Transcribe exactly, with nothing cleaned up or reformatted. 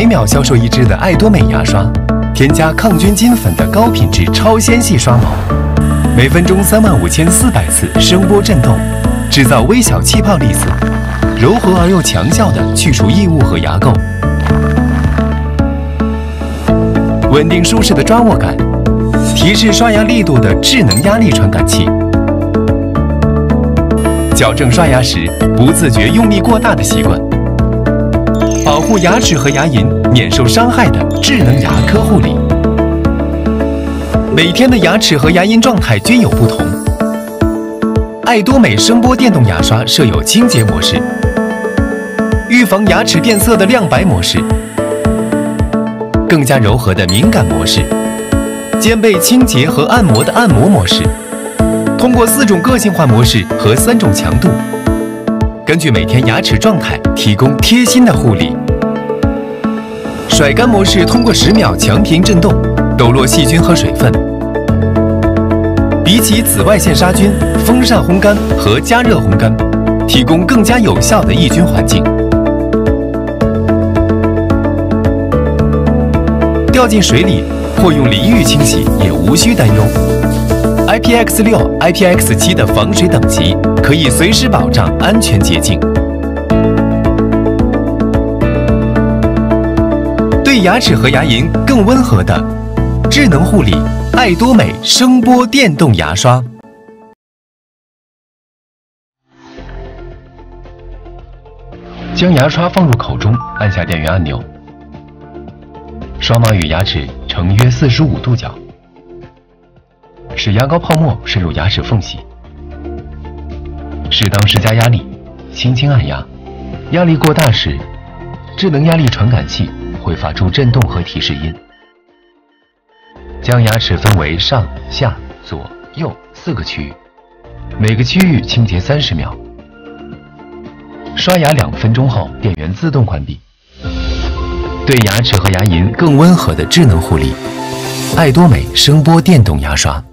每秒销售一支的爱多美牙刷，添加抗菌金粉的高品质超纤细刷毛，每分钟三万五千四百次声波震动，制造微小气泡粒子，柔和而又强效地去除异物和牙垢，稳定舒适的抓握感，提示刷牙力度的智能压力传感器，矫正刷牙时不自觉用力过大的习惯，保护牙齿和牙龈免受伤害的智能牙科护理。每天的牙齿和牙龈状态均有不同。爱多美声波电动牙刷设有清洁模式、预防牙齿变色的亮白模式、更加柔和的敏感模式、兼备清洁和按摩的按摩模式。通过四种个性化模式和三种强度，根据每天牙齿状态提供贴心的护理。甩干模式通过十秒强屏震动，抖落细菌和水分。比起紫外线杀菌、风扇烘干和加热烘干，提供更加有效的抑菌环境。掉进水里或用淋浴清洗也无需担忧。I P X 六、I P X 七的防水等级可以随时保障安全洁净。对牙齿和牙龈更温和的智能护理，爱多美声波电动牙刷。将牙刷放入口中，按下电源按钮，刷毛与牙齿呈约四十五度角，使牙膏泡沫渗入牙齿缝隙。适当施加压力，轻轻按压。压力过大时，智能压力传感器会发出震动和提示音。将牙齿分为上、下、左、右四个区域，每个区域清洁三十秒。刷牙两分钟后，电源自动关闭。对牙齿和牙龈更温和的智能护理，爱多美声波电动牙刷。